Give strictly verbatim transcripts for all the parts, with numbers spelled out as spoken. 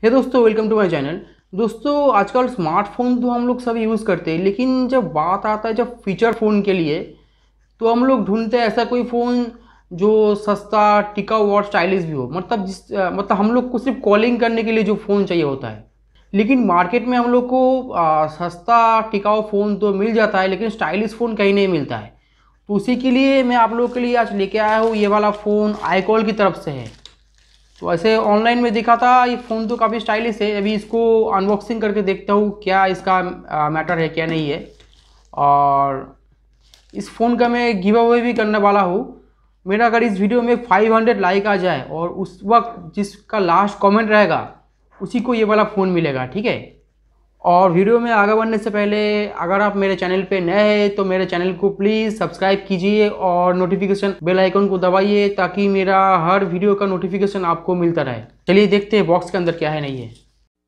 हे दोस्तों, welcome to my channel. दोस्तों, आजकल स्मार्टफोन तो हम लोग सब यूज़ करते हैं, लेकिन जब बात आता है जब फीचर फ़ोन के लिए, तो हम लोग ढूंढते हैं ऐसा कोई फ़ोन जो सस्ता, टिकाऊ और स्टाइलिश भी हो। मतलब जिस अ, मतलब हम लोग को सिर्फ कॉलिंग करने के लिए जो फ़ोन चाहिए होता है, लेकिन मार्केट में हम लोग को आ, सस्ता टिकाऊ फ़ोन तो मिल जाता है, लेकिन स्टाइलिश फ़ोन कहीं नहीं मिलता है। तो उसी के लिए मैं आप लोगों के लिए आज लेके आया हूँ। ये वाला फ़ोन आईकॉल की तरफ से है। तो ऐसे ऑनलाइन में देखा था, ये फ़ोन तो काफ़ी स्टाइलिश है। अभी इसको अनबॉक्सिंग करके देखता हूँ क्या इसका मैटर है क्या नहीं है। और इस फ़ोन का मैं गिव अवे भी करने वाला हूँ। मेरा अगर इस वीडियो में पाँच सौ लाइक आ जाए और उस वक्त जिसका लास्ट कमेंट रहेगा उसी को ये वाला फ़ोन मिलेगा, ठीक है। और वीडियो में आगे बढ़ने से पहले अगर आप मेरे चैनल पे नए हैं तो मेरे चैनल को प्लीज़ सब्सक्राइब कीजिए और नोटिफिकेशन बेल आइकन को दबाइए ताकि मेरा हर वीडियो का नोटिफिकेशन आपको मिलता रहे। चलिए देखते हैं बॉक्स के अंदर क्या है नहीं है।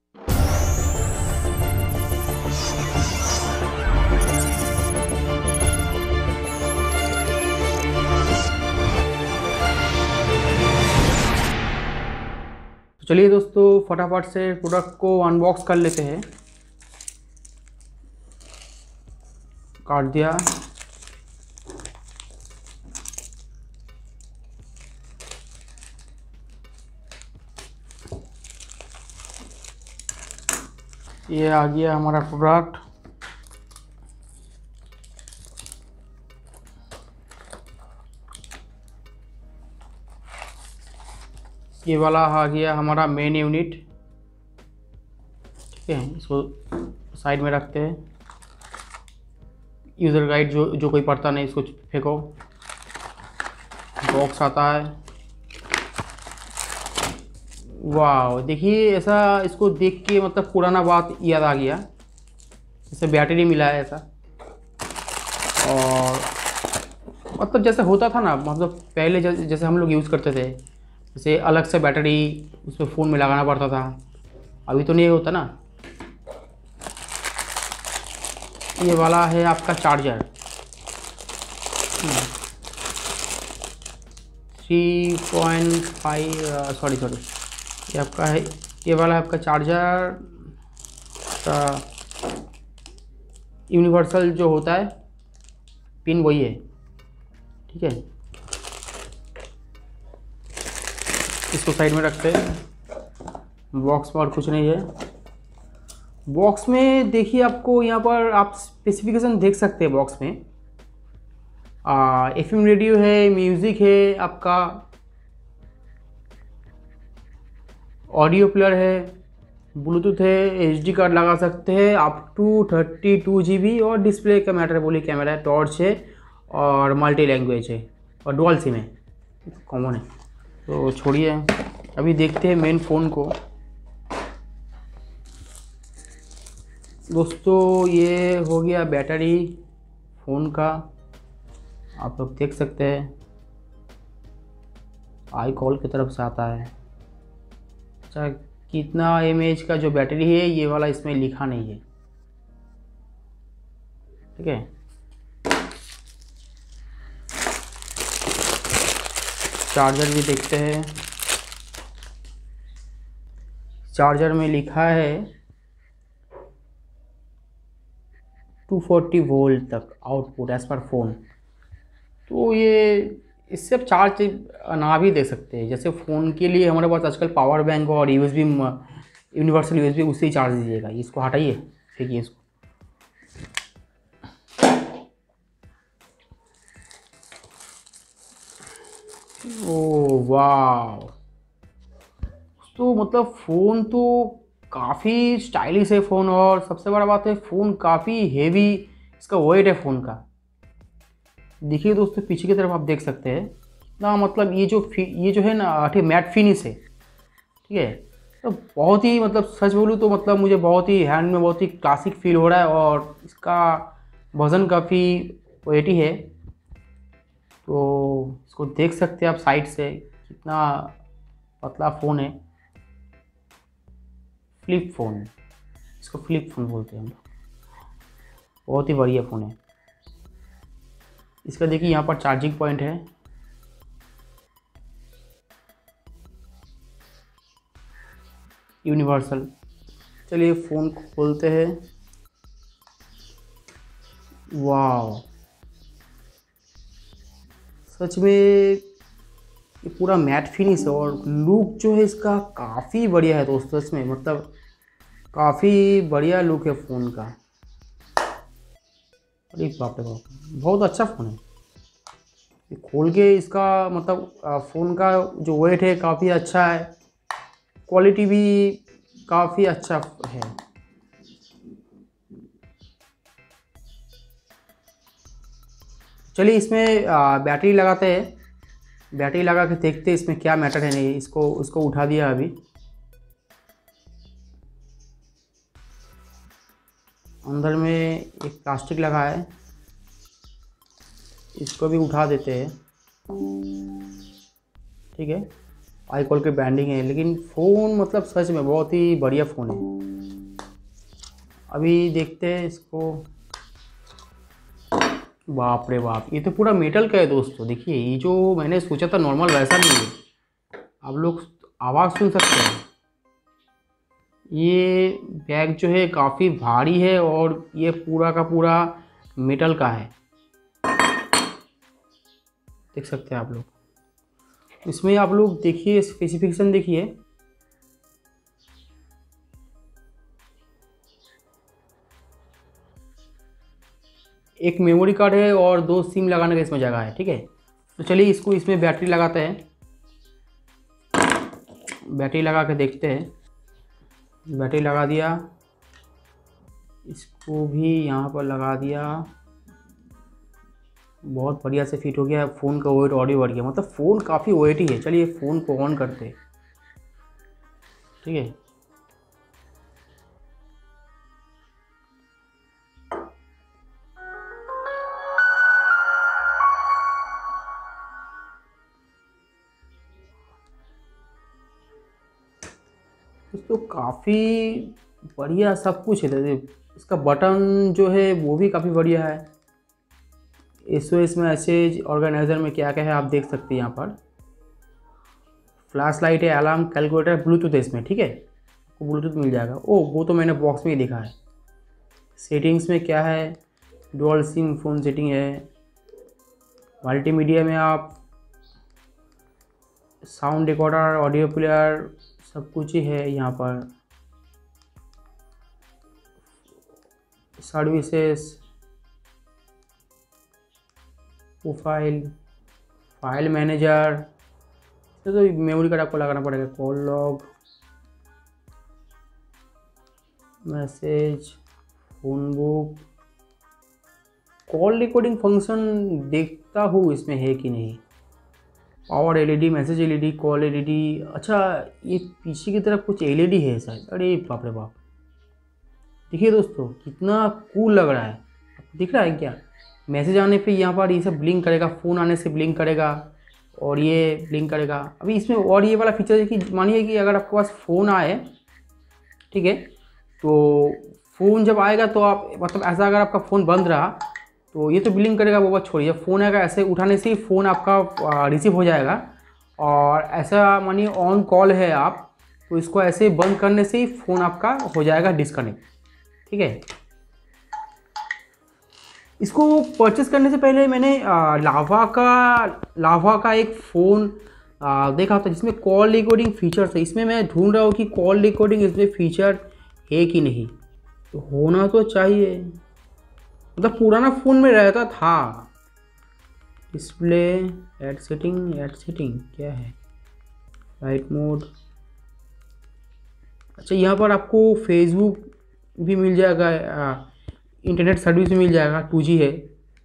तो चलिए दोस्तों, फटाफट से प्रोडक्ट को अनबॉक्स कर लेते हैं। काट दिया। ये आ गया हमारा प्रोडक्ट। ये वाला आ गया हमारा मेन यूनिट, ठीक है। इसको साइड में रखते हैं। यूज़र गाइड जो जो कोई पढ़ता नहीं इसको फेंको। बॉक्स आता है। वाह, देखिए ऐसा इसको देख के मतलब पुराना बात याद आ गया। जैसे बैटरी मिला है ऐसा, और मतलब जैसे होता था ना, मतलब पहले जैसे हम लोग यूज़ करते थे, जैसे अलग से बैटरी उसमें फ़ोन में लगाना पड़ता था। अभी तो नहीं होता ना। ये वाला है आपका charger. Three point five sorry sorry ये आपका है। ये वाला है आपका चार्जर का यूनिवर्सल जो होता है पिन, वही है, ठीक है। इसको साइड में रखते हैं। बॉक्स में और कुछ नहीं है। बॉक्स में देखिए, आपको यहाँ पर आप स्पेसिफिकेशन देख सकते हैं। बॉक्स में एफ एम रेडियो है, म्यूज़िक है, आपका ऑडियो प्लेयर है, ब्लूटूथ है, एच डी कार्ड लगा सकते हैं up to thirty two G B, और डिस्प्ले का मैटर बोली कैमरा है, टॉर्च है, और मल्टी लैंग्वेज है, और डुअल सिम है, कॉमन है। तो छोड़िए, अभी देखते हैं मेन फ़ोन को। दोस्तों, ये हो गया बैटरी फ़ोन का, आप लोग देख सकते हैं। आई कॉल की तरफ से आता है। अच्छा, कितना एम ए एच का जो बैटरी है ये वाला इसमें लिखा नहीं है, ठीक है। चार्जर भी देखते हैं। चार्जर में लिखा है टू फोर्टी वोल्ट तक आउटपुट एज पर फ़ोन। तो ये इससे आप चार्ज ना भी दे सकते हैं। जैसे फ़ोन के लिए हमारे पास आजकल पावर बैंक और U S B, universal U S B, उससे ही चार्ज दीजिएगा। इसको हटाइए, फेंकिए इसको। ओ वाह, तो मतलब फ़ोन तो काफ़ी स्टाइलिश है फ़ोन, और सबसे बड़ा बात है फ़ोन काफ़ी हेवी इसका वेट है फ़ोन का। देखिए दोस्तों, पीछे की तरफ आप देख सकते हैं ना, मतलब ये जो ये जो है ना, ठीक मैट फिनिश है, ठीक है। तो बहुत ही मतलब सच बोलूँ तो मतलब मुझे बहुत ही हैंड में बहुत ही क्लासिक फील हो रहा है, और इसका वज़न काफ़ी वेटी है। तो इसको देख सकते हैं आप साइड से, कितना पतला फ़ोन है। फ्लिप फ़ोन, इसको फ्लिप फ़ोन बोलते हैं हम लोग। बहुत ही बढ़िया फ़ोन है। इसका देखिए यहाँ पर चार्जिंग पॉइंट है। यूनिवर्सल। चलिए फ़ोन खोलते हैं। वाह, सच में ये पूरा मैट फिनिश है और लुक जो है इसका काफ़ी बढ़िया है दोस्तों। सच में मतलब काफ़ी बढ़िया लुक है फ़ोन का। अरे बाप रे बाप, बहुत अच्छा फ़ोन है। ये खोल के इसका मतलब फ़ोन का जो वेट है काफ़ी अच्छा है, क्वालिटी भी काफ़ी अच्छा है। चलिए इसमें बैटरी लगाते हैं। बैटरी लगा के देखते हैं इसमें क्या मैटर है। नहीं, इसको उसको उठा दिया अभी। अंदर में एक प्लास्टिक लगा है, इसको भी उठा देते हैं। ठीक है, आई कॉल के ब्रांडिंग है, लेकिन फ़ोन मतलब सच में बहुत ही बढ़िया फ़ोन है। अभी देखते हैं इसको। बाप रे बाप, ये तो पूरा मेटल का है दोस्तों। देखिए, ये जो मैंने सोचा था नॉर्मल वैसा नहीं है। आप लोग आवाज़ सुन सकते हैं। ये बैग जो है काफ़ी भारी है और ये पूरा का पूरा मेटल का है, देख सकते हैं आप लोग। इसमें आप लोग देखिए, स्पेसिफिकेशन देखिए। एक मेमोरी कार्ड है और दो सिम लगाने का इसमें जगह है। ठीक है, तो चलिए इसको इसमें बैटरी लगाते हैं। बैटरी लगा के देखते हैं। बैटरी लगा दिया, इसको भी यहाँ पर लगा दिया। बहुत बढ़िया से फिट हो गया। फ़ोन का वेट और भी बढ़ गया, मतलब फ़ोन काफ़ी वेट ही है। चलिए फ़ोन को ऑन करते हैं। ठीक है, तो काफ़ी बढ़िया सब कुछ है। इसका बटन जो है वो भी काफ़ी बढ़िया है। एसओएस मैसेज ऑर्गेनाइजर में क्या क्या है आप देख सकते हैं यहाँ पर। फ्लैश लाइट है, अलार्म, कैलकुलेटर, ब्लूटूथ है इसमें। ठीक है, आपको ब्लूटूथ मिल जाएगा। ओ, वो तो मैंने बॉक्स में ही देखा है। सेटिंग्स में क्या है, डुअल सिम फ़ोन सेटिंग है। मल्टीमीडिया में आप साउंड रिकॉर्डर, ऑडियो प्लेयर, सब कुछ ही है यहाँ पर। सर्विसेस, प्रोफाइल, फाइल मैनेजर, तो, तो मेमोरी कार्ड आपको लगाना पड़ेगा। Call log, message, phone book, call recording function देखता हूँ इसमें है कि नहीं। Power LED, message LED, call LED. अच्छा, ये पीछे की तरफ कुछ एलईडी है शायद। अरे बाप रे बाप, देखिए दोस्तों कितना कूल लग रहा है। आपको दिख रहा है क्या? मैसेज आने पे यहाँ पर ये सब ब्लिंक करेगा, फ़ोन आने से ब्लिंक करेगा और ये ब्लिंक करेगा। अभी इसमें और ये वाला फीचर है कि मानिए कि अगर आपके पास फ़ोन आए, ठीक है, तो फ़ोन जब आएगा तो आप मतलब ऐसा अगर आपका फ़ोन बंद रहा तो ये तो ब्लिंक करेगा, वो बात छोड़िए। फ़ोन आएगा, ऐसे उठाने से ही फ़ोन आपका रिसीव हो जाएगा। और ऐसा मानिए ऑन कॉल है आप, तो इसको ऐसे बंद करने से ही फ़ोन आपका हो जाएगा डिस्कनेक्ट। ठीक है, इसको परचेस करने से पहले मैंने लावा का लावा का एक फ़ोन देखा था जिसमें कॉल रिकॉर्डिंग फीचर्स है। इसमें मैं ढूंढ रहा हूँ कि कॉल रिकॉर्डिंग इसमें फीचर है कि नहीं, तो होना तो चाहिए। मतलब पुराना फ़ोन में रहता था। Display, add setting, add setting क्या है, लाइट मोड। अच्छा, यहाँ पर आपको फेसबुक भी मिल जाएगा, इंटरनेट सर्विस भी मिल जाएगा, टू जी है।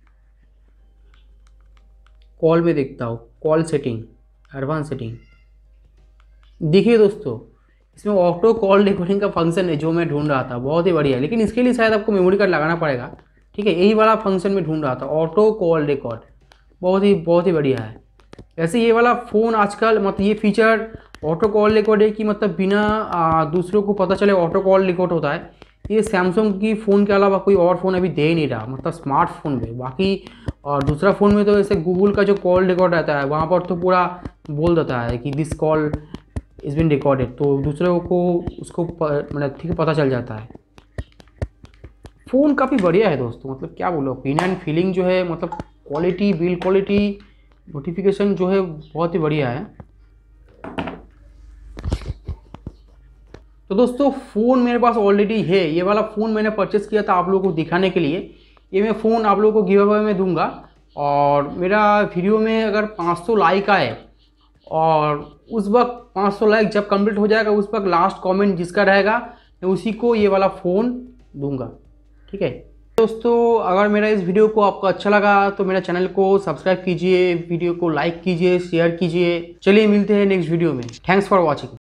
कॉल में देखता हूँ, कॉल सेटिंग, एडवांस सेटिंग। देखिए दोस्तों, इसमें ऑटो कॉल रिकॉर्डिंग का फंक्शन है जो मैं ढूंढ रहा था, बहुत ही बढ़िया है। लेकिन इसके लिए शायद आपको मेमोरी कार्ड लगाना पड़ेगा। ठीक है, यही वाला फंक्शन में ढूंढ रहा था, ऑटो कॉल रिकॉर्ड। बहुत ही बहुत ही बढ़िया है। वैसे ये वाला फ़ोन आजकल मतलब ये फीचर ऑटो कॉल रिकॉर्ड है कि मतलब बिना आ, दूसरों को पता चले ऑटो कॉल रिकॉर्ड होता है, ये सैमसंग की फ़ोन के अलावा कोई और फ़ोन अभी दे ही नहीं रहा, मतलब स्मार्टफोन में। बाकी और दूसरा फ़ोन में तो जैसे गूगल का जो कॉल रिकॉर्ड रहता है वहाँ पर तो पूरा बोल देता है कि this call is being recorded, तो दूसरे को उसको मतलब ठीक पता चल जाता है। फ़ोन काफ़ी बढ़िया है दोस्तों, मतलब क्या बोलो, ओपिनियन फीलिंग जो है, मतलब क्वालिटी, बिल्ड क्वालिटी, नोटिफिकेशन जो है बहुत ही बढ़िया है। तो दोस्तों फ़ोन मेरे पास ऑलरेडी है, ये वाला फ़ोन मैंने परचेस किया था आप लोगों को दिखाने के लिए। ये मैं फ़ोन आप लोगों को गिव अवे में दूंगा, और मेरा वीडियो में अगर पाँच सौ लाइक आए और उस वक्त पाँच सौ लाइक जब कंप्लीट हो जाएगा उस वक्त लास्ट कमेंट जिसका रहेगा मैं उसी को ये वाला फ़ोन दूंगा, ठीक है। दोस्तों अगर मेरा इस वीडियो को आपको अच्छा लगा तो मेरा चैनल को सब्सक्राइब कीजिए, वीडियो को लाइक कीजिए, शेयर कीजिए। चलिए मिलते हैं नेक्स्ट वीडियो में। Thanks for watching.